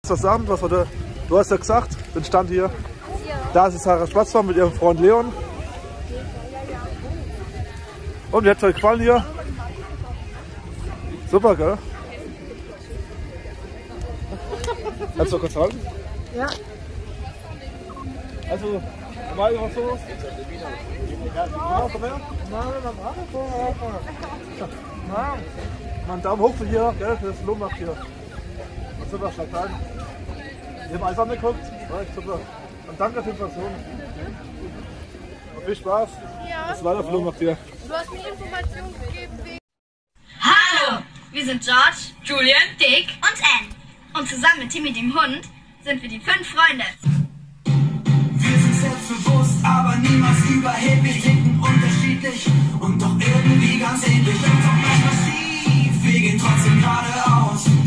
Was sagen? Was wurde? Du hast ja gesagt, den Stand hier. Da ist Sarah Schwarzmann mit ihrem Freund Leon. Und wie hat es euch gefallen hier? Super, gell? Kannst du kurz halten? Ja. Also, war immer so. Mal einen Daumen hoch für hier, gell, für das Lohmacht hier. Super, schlag ein. Wir haben einfach geguckt. War echt super. Und danke für die Information. Und viel Spaß. Ja. Das war der Flohmacht hier. Du hast mir Informationen gegeben. Hallo! Wir sind George, Julian, Dick und Anne. Und zusammen mit Timmy dem Hund sind wir die 5 Freunde. Wir sind selbstbewusst, aber niemals überheblich. Ticken unterschiedlich und doch irgendwie ganz ähnlich. Läuft auch manchmal schief, wir gehen trotzdem geradeaus.